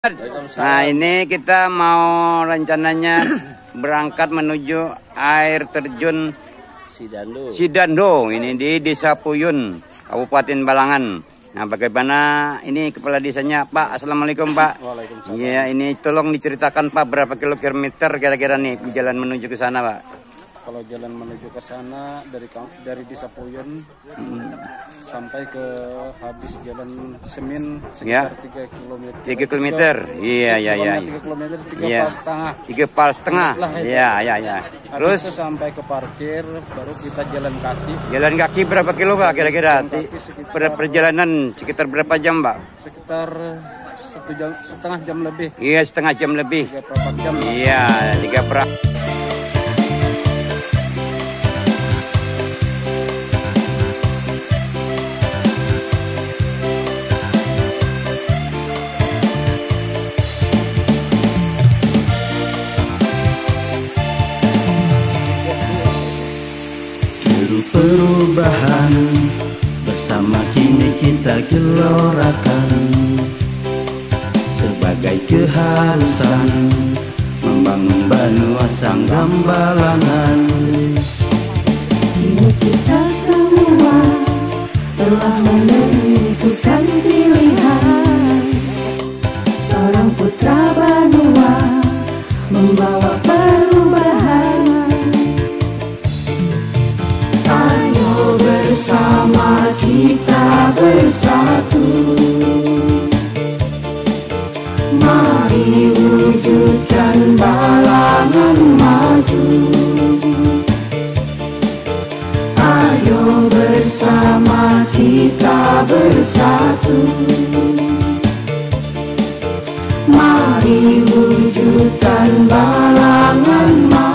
Nah, ini kita mau rencananya berangkat menuju air terjun Sidando. Ini di Desa Puyun, Kabupaten Balangan. Nah, bagaimana ini kepala desanya, Pak? Assalamualaikum, Pak. Waalaikumsalam. Iya, ini tolong diceritakan, Pak, berapa kilometer kira-kira nih jalan menuju ke sana, Pak? Kalau jalan menuju ke sana dari Desa Puyun sampai ke habis jalan Semin sekitar 3 km. 3 km. Iya. 3 km, 3,5. Iya. Terus itu sampai ke parkir, baru kita jalan kaki. Jalan kaki berapa kilo, Pak, kira-kira? Perjalanan sekitar berapa jam, Pak? Sekitar setengah jam lebih. Iya, setengah jam lebih. 3/4 jam. Iya, 3/4. Perubahan bersama kini kita gelorakan, sebagai keharusan membangun Banua Sanggam Balangan. Kini kita semua telah menentukan pilihan, seorang putra Banua membawa perubahan. Bersama kita bersatu, mari wujudkan Balangan maju. Ayo bersama kita bersatu, mari wujudkan Balangan maju.